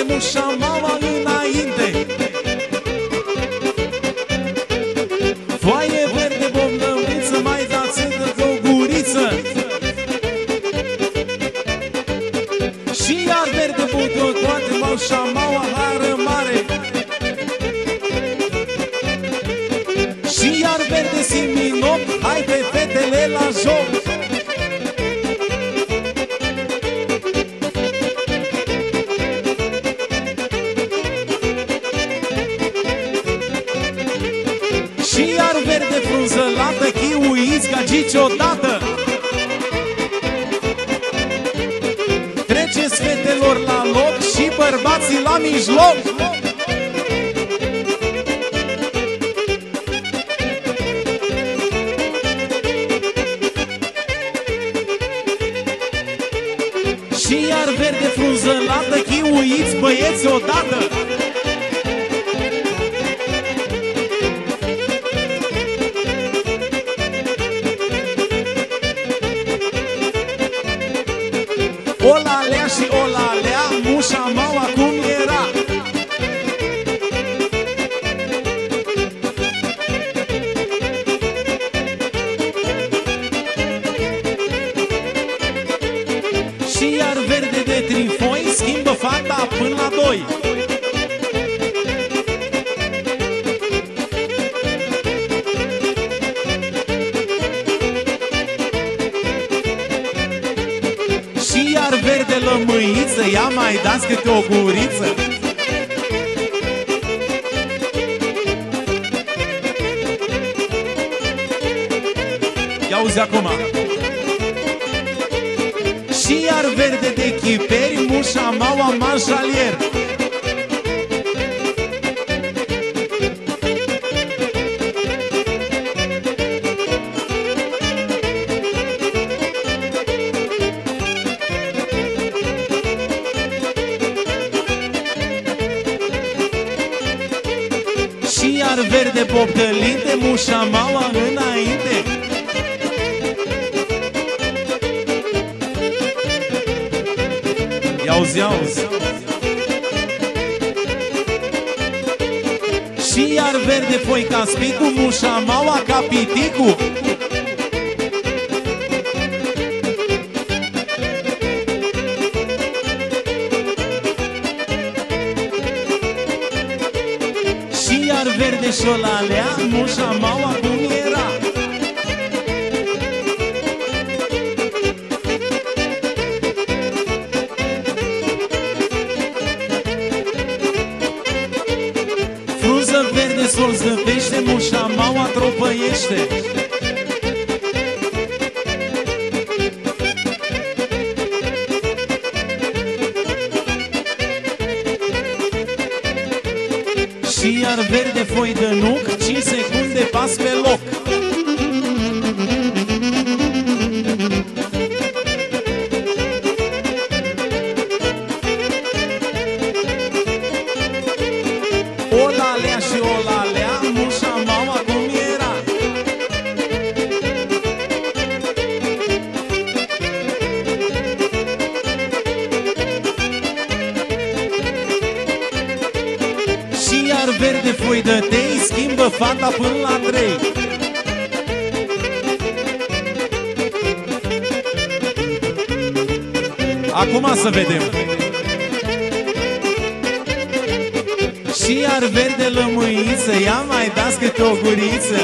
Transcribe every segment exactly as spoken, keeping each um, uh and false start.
mușa mama înainte. Foaie verde, bombăuță, mai dați încă o guriță. Și iar verde, bută, toate mușa mama, hară mare. Și iar verde, siminop, hai pe fetele la joc. Și iar verde frunză lată, chiuiți gagici odată. Treceți fetelor la loc și bărbații la mijloc. Și iar verde frunză lată, chiuiți băieți odată. Olalea și olalea, mușa maua cum era. Și iar verde de trifoi schimbă fata până la doi. Și iar verde lămâiță, ia mai dați câte o guriță. Ia uzi acum. Și iar verde de chiperi, mușa maua manșalier. Și iar verde poptălinte, mușa maua înainte. Iauzi, iauzi. Și iar verde foi ca spicu, mușa maua ca piticu. Și iar verde șolalea, mușa maua cum era. Frunză verde sol zăpește, mușa maua tropăiește. Și iar verde foi de nuc, cinci secunde pas pe loc. Olalea și olalea, mușa maua cum era. Și iar verde foi de tei, schimbă fata până la trei. Acum să vedem. Și iar verde lămâiță, ia mai dați câte o guriță.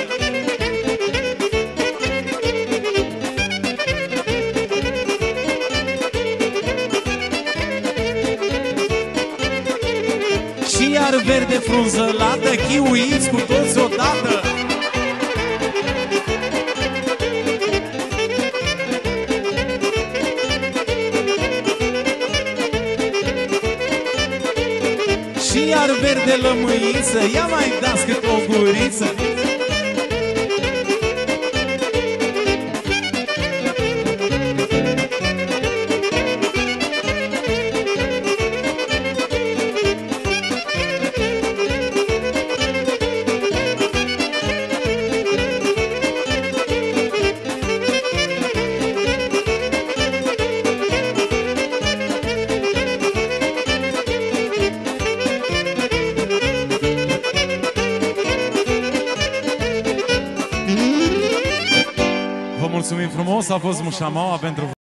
Și iar verde frunză lată, chiuiți cu toți odată. Și iar verde lămâiță, ia mai dați câte o guriță. mulțumim frumos, a fost mușamaua pentru